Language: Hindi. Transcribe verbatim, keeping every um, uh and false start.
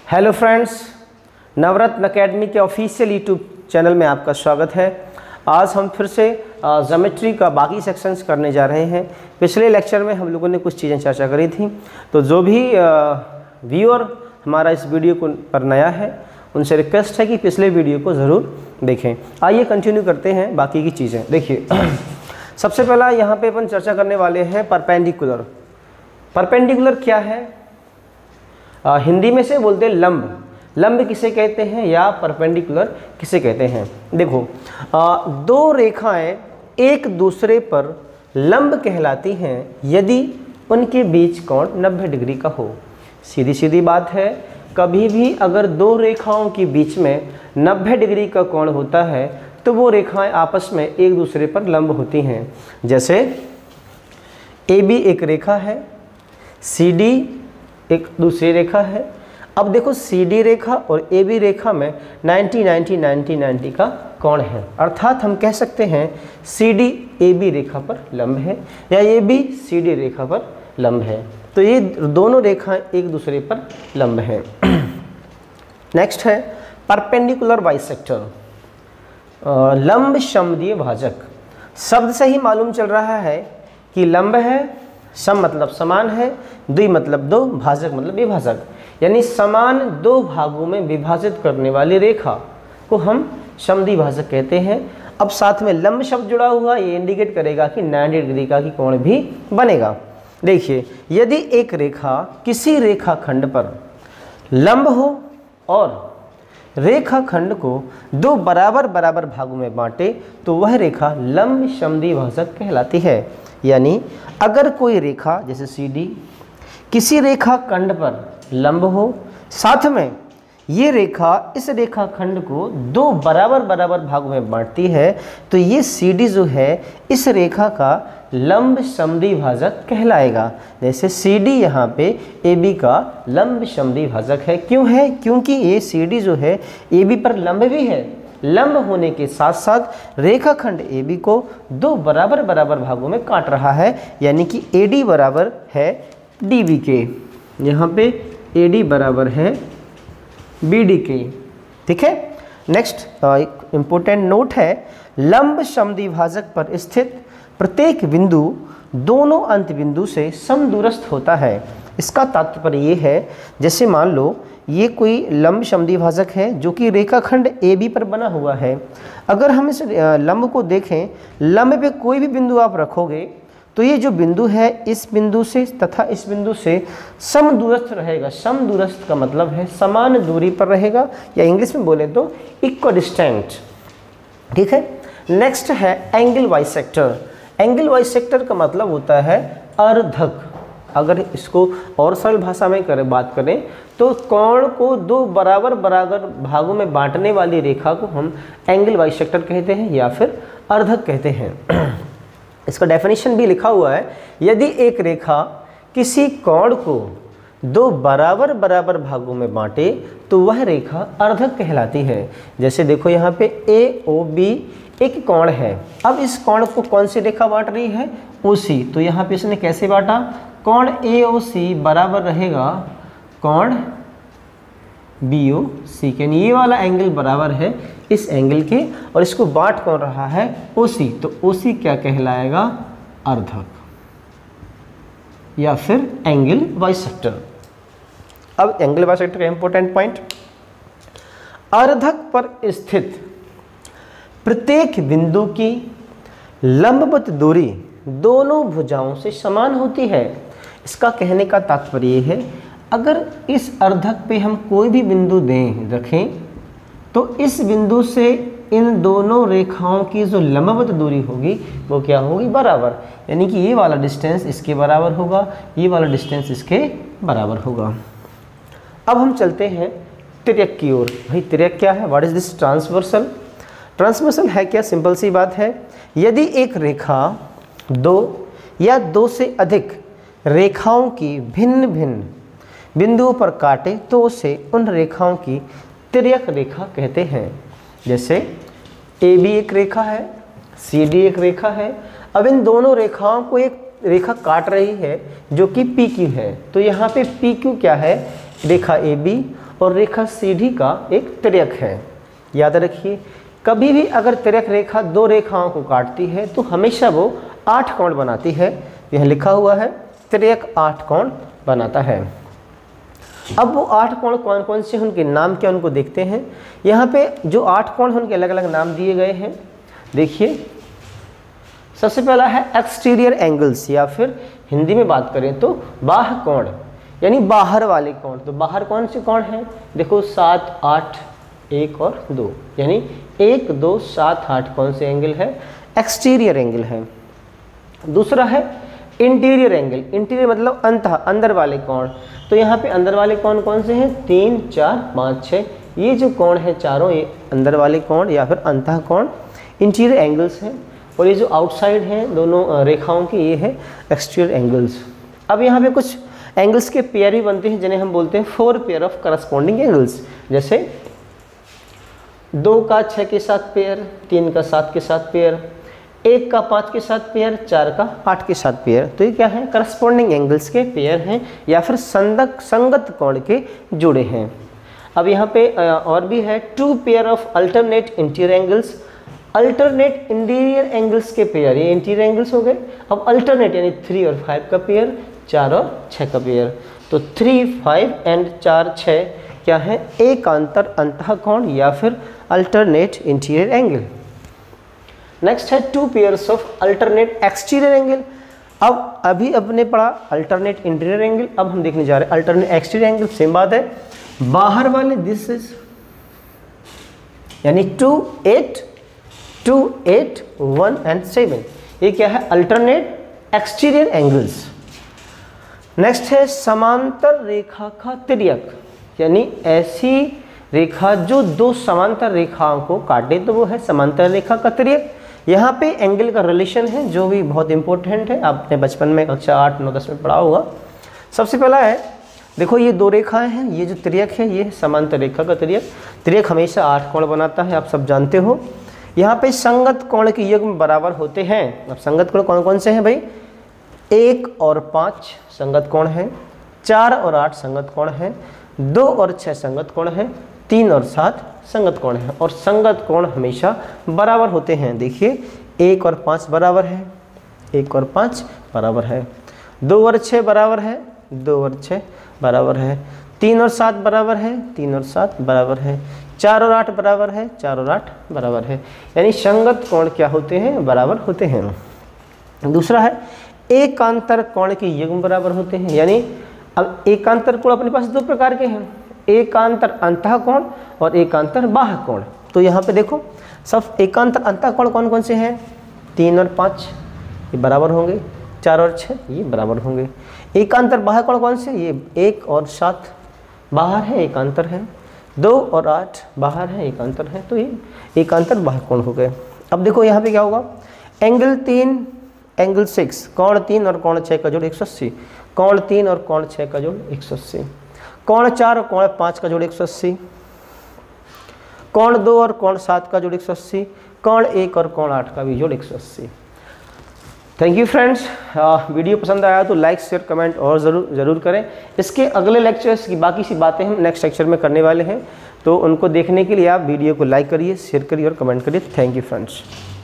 हेलो फ्रेंड्स, नवरत्न एकेडमी के ऑफिशियल यूट्यूब चैनल में आपका स्वागत है। आज हम फिर से ज्योमेट्री का बाकी सेक्शंस करने जा रहे हैं। पिछले लेक्चर में हम लोगों ने कुछ चीज़ें चर्चा करी थी, तो जो भी व्यूअर हमारा इस वीडियो को पर नया है उनसे रिक्वेस्ट है कि पिछले वीडियो को ज़रूर देखें। आइए कंटिन्यू करते हैं बाकी की चीज़ें। देखिए, सबसे पहला यहाँ पे अपन चर्चा करने वाले हैं परपेंडिकुलर। परपेंडिकुलर क्या है? आ, हिंदी में से बोलते हैं लंब। लंब किसे कहते हैं या परपेंडिकुलर किसे कहते हैं? देखो, आ, दो रेखाएं एक दूसरे पर लंब कहलाती हैं यदि उनके बीच कोण नब्बे डिग्री का हो। सीधी सीधी बात है, कभी भी अगर दो रेखाओं के बीच में नब्बे डिग्री का कोण होता है तो वो रेखाएं आपस में एक दूसरे पर लंब होती हैं। जैसे ए बी एक रेखा है, सी डी एक दूसरी रेखा है। अब देखो, सी डी रेखा और ए बी रेखा में नब्बे नब्बे नब्बे नब्बे का कोण है, अर्थात हम कह सकते हैं सी डी ए बी रेखा पर लंब है या ए बी सी डी रेखा पर लंब है। तो ये दोनों रेखाएं एक दूसरे पर लंब हैं। नेक्स्ट है परपेंडिकुलर बाइसेक्टर, लंब समद्विय भाजक। शब्द से ही मालूम चल रहा है कि लंब है, सम मतलब समान है, द्वि मतलब दो, भाजक मतलब विभाजक, यानी समान दो भागों में विभाजित करने वाली रेखा को हम समद्वि भाजक कहते हैं। अब साथ में लंब शब्द जुड़ा हुआ, ये इंडिकेट करेगा कि नब्बे डिग्री का की कोण भी बनेगा। देखिए, यदि एक रेखा किसी रेखाखंड पर लंब हो और रेखाखंड को दो बराबर बराबर भागों में बांटे तो वह रेखा लंब समद्वि भाजक कहलाती है। यानी अगर कोई रेखा जैसे सी डी किसी रेखाखंड पर लंब हो, साथ में ये रेखा इस रेखाखंड को दो बराबर बराबर भागों में बांटती है, तो ये सी डी जो है इस रेखा का लंब समद्वि भाजक कहलाएगा। जैसे सी डी यहाँ पे ए बी का लंब समद्वि भाजक है। क्यों है? क्योंकि ये सी डी जो है ए बी पर लंब भी है। लंब होने के साथ साथ रेखाखंड ए बी को दो बराबर बराबर भागों में काट रहा है, यानी कि ए डी बराबर है डी बी के। यहाँ पे ए डी बराबर है बी डी के। ठीक है। नेक्स्ट एक इम्पोर्टेंट नोट है, लंब समद्वि भाजक पर स्थित प्रत्येक बिंदु दोनों अंत बिंदु से समदूरस्थ होता है। इसका तात्पर्य ये है, जैसे मान लो ये कोई लंब समद्वि भाजक है जो कि रेखाखंड ए बी पर बना हुआ है। अगर हम इस लंब को देखें, लंब पे कोई भी बिंदु आप रखोगे तो ये जो बिंदु है इस बिंदु से तथा इस बिंदु से समदूरस्थ रहेगा। समदूरस्थ का मतलब है समान दूरी पर रहेगा, या इंग्लिश में बोले तो इक्विडिस्टेंट। ठीक है। नेक्स्ट है एंगल बाइसेक्टर। एंगल बाइसेक्टर का मतलब होता है अर्धक। अगर इसको और सरल भाषा में करें बात करें तो कोण को दो बराबर बराबर भागों में बांटने वाली रेखा को हम एंगल बाइसेक्टर कहते हैं या फिर अर्धक कहते हैं। इसका डेफिनेशन भी लिखा हुआ है, यदि एक रेखा किसी कोण को दो बराबर बराबर भागों में बांटे तो वह रेखा अर्धक कहलाती है। जैसे देखो, यहाँ पे ए ओ बी एक कोण है। अब इस कोण को कौन सी रेखा बांट रही है? ओ सी। तो यहाँ पे इसने कैसे बांटा? कोण ए ओ सी बराबर रहेगा कोण बी ओ सी के। ये वाला एंगल बराबर है इस एंगल के, और इसको बांट कौन रहा है? ओ सी। तो ओ सी क्या कहलाएगा? अर्धक या फिर एंगल बाइसेक्टर। अब एंगल बाइसेक्टर का इंपॉर्टेंट पॉइंट, अर्धक पर स्थित प्रत्येक बिंदु की लंबवत दूरी दोनों भुजाओं से समान होती है। इसका कहने का तात्पर्य ये है, अगर इस अर्धक पे हम कोई भी बिंदु दें रखें तो इस बिंदु से इन दोनों रेखाओं की जो लंबवत दूरी होगी वो क्या होगी? बराबर। यानी कि ये वाला डिस्टेंस इसके बराबर होगा, ये वाला डिस्टेंस इसके बराबर होगा। अब हम चलते हैं तिर्यक की ओर। भाई तिर्यक क्या है? What is this? Transversal. Transversal है क्या? सिंपल सी बात है, यदि एक रेखा दो या दो से अधिक रेखाओं की भिन्न भिन्न बिंदुओं पर काटे तो उसे उन रेखाओं की तिर्यक रेखा कहते हैं। जैसे ए बी एक रेखा है, सी डी एक रेखा है। अब इन दोनों रेखाओं को एक रेखा काट रही है जो कि पी क्यू है। तो यहाँ पे पी क्यू क्या है? रेखा ए बी और रेखा सी डी का एक तिर्यक है। याद रखिए, कभी भी अगर तिर्यक रेखा दो रेखाओं को काटती है तो हमेशा वो आठ कोण बनाती है। यह लिखा हुआ है तिर्यक आठ कोण बनाता है। अब वो आठ कोण कौन कौन से, उनके नाम क्या, उनको देखते हैं। यहाँ पे जो आठ कोण हैं उनके अलग अलग नाम दिए गए हैं। देखिए, सबसे पहला है एक्सटीरियर एंगल्स, या फिर हिंदी में बात करें तो बाह्य कोण, यानी बाहर वाले कोण। तो बाहर कौन से कोण हैं? देखो सात, आठ, एक और दो, यानी एक, दो, सात, आठ कौन से एंगल है? एक्सटीरियर एंगल है। दूसरा है इंटीरियर एंगल। इंटीरियर मतलब अंत, अंदर वाले कोण। तो यहाँ पे अंदर वाले कोण कौन से हैं? तीन, चार, पाँच, छः। ये जो कोण है चारों, ये अंदर वाले कोण या फिर अंतः कोण इंटीरियर एंगल्स हैं। और ये जो आउटसाइड हैं दोनों रेखाओं की, ये है एक्सटीरियर एंगल्स। अब यहाँ पे कुछ एंगल्स के पेयर भी बनते हैं जिन्हें हम बोलते हैं four pair of corresponding angles. जैसे दो का छः के साथ पेयर, तीन का सात के साथ पेयर, एक का पाँच के साथ पेयर, चार का आठ के साथ पेयर। तो ये क्या है? करस्पॉन्डिंग एंगल्स के पेयर हैं या फिर संगत संगत कोण के जुड़े हैं। अब यहाँ पे और भी है two pair of alternate interior angles. Alternate interior angles के पेयर, ये इंटीरियर एंगल्स हो गए। अब अल्टरनेट यानी थ्री और फाइव का पेयर, चार और छः का पेयर। तो थ्री, फाइव एंड चार, छः क्या है? एकांतर अंतः कोण या फिर अल्टरनेट इंटीरियर एंगल। नेक्स्ट है two pairs of alternate exterior angle. अब अभी अपने पढ़ा अल्टरनेट इंटीरियर एंगल, अब हम देखने जा रहे हैं अल्टरनेट एक्सटीरियर एंगल। सेम बात है, बाहर वाले दिस इज यानी two, eight, two, eight, one and seven, ये क्या है? Alternate exterior angles. नेक्स्ट है समांतर रेखा का तिर्यक, यानी ऐसी रेखा जो दो समांतर रेखाओं को काटे तो वो है समांतर रेखा का तिर्यक। यहाँ पे एंगल का रिलेशन है जो भी बहुत इंपॉर्टेंट है, आपने बचपन में कक्षा आठ, नौ, दस में पढ़ा होगा। सबसे पहला है, देखो ये दो रेखाएं हैं, ये जो तिर्यक है ये समांतर रेखा का तिर्यक। तिर्यक हमेशा आठ कोण बनाता है, आप सब जानते हो। यहाँ पे संगत कोण के युग्म बराबर होते हैं। अब संगत कोण कौन कौन से हैं भाई? एक और पाँच संगत कोण हैं, चार और आठ संगत कोण हैं, दो और छः संगत कोण हैं, तीन और सात संगत कोण हैं। और संगत कोण हमेशा बराबर होते हैं। देखिए, एक और पाँच बराबर है, एक और पाँच बराबर है, दो और छः बराबर है, दो और छः बराबर है, तीन और सात बराबर है, तीन और सात बराबर है, चार और आठ बराबर है, चार और आठ बराबर है। यानी संगत कोण क्या होते हैं? बराबर होते हैं। दूसरा है एकांतर कोण के युग्म बराबर होते हैं। यानी अब एकांतर कोण अपने पास दो प्रकार के हैं, एकांतर अंतः कोण और एकांतर बाह्य कोण। तो यहाँ पे देखो, सब एकांतर अंतः कोण कौन कौन से हैं? तीन और पाँच ये बराबर होंगे, चार और छः ये बराबर होंगे। एकांतर बाह्य कोण कौन से? ये एक और सात बाहर है, एकांतर है। दो और आठ बाहर है, एकांतर है। तो ये एकांतर बाह्य कोण हो गए। अब देखो यहाँ पे क्या होगा? एंगल तीन, एंगल सिक्स, कोण तीन और कोण छः का जोड़ एक सौ अस्सी, कोण तीन और कोण छः का जोड़ एक सौ अस्सी, कोण चार और कोण पाँच का जोड़ एक सौ अस्सी, कोण दो और कोण सात का जोड़ एक सौ अस्सी, कोण एक और कोण आठ का भी जोड़ एक सौ अस्सी। Thank you friends. वीडियो पसंद आया तो लाइक, शेयर, कमेंट और ज़रूर ज़रूर करें। इसके अगले लेक्चर्स की बाकी सी बातें हम नेक्स्ट लेक्चर में करने वाले हैं, तो उनको देखने के लिए आप वीडियो को लाइक करिए, शेयर करिए और कमेंट करिए। Thank you friends.